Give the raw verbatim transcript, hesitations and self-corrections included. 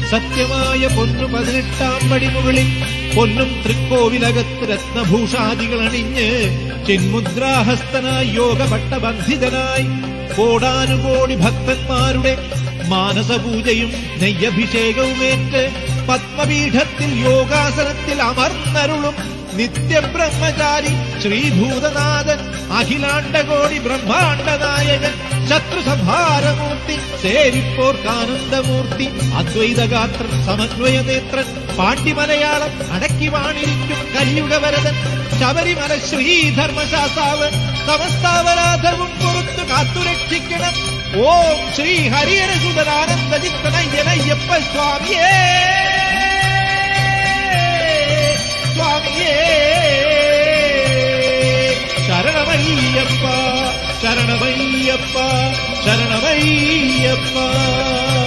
സത്യമായ പൊന്നു പതിനെട്ടാം പടി മുകളിൽ പൊന്നും തൃക്കോവിലകത്ത് രത്നഭൂഷാദികളണിഞ്ഞ് ചിന്മുദ്രാഹസ്തനായി യോഗപട്ടബന്ധിതനായി കോടാനുകോടി ഭക്തന്മാരുടെ മാനസപൂജയും നെയ്യഭിഷേകവുമേറ്റ് പത്മപീഠത്തിൽ യോഗാസനത്തിൽ അമർന്നരുളും നിത്യബ്രഹ്മചാരി ശ്രീഭൂതനാഥൻ അഖിലാണ്ടകോടി ബ്രഹ്മാണ്ടനായകൻ ശത്രുസംഹാരമൂർത്തി സേവിപ്പോർക്കാനന്ദമൂർത്തി അദ്വൈതഗാത്രൻ സമന്വയനേത്രൻ പാണ്ഡിമലയാളം അടക്കി വാണിരിക്കും കലിയുഗവരതൻ ശബരിമല ശ്രീധർമ്മശാസ്താവ് സമസ്താപരാധവും പുറത്തു കാത്തുരക്ഷിക്കണം. ഓം ശ്രീ ഹരിഹരസുതനാനന്ദജിത്തനയ്യനയ്യപ്പ സ്വാമിയേ സ്വാമിയേ ശരണമയ്യപ്പ ശരണമയ്യപ്പ ശരണമയ്യപ്പ.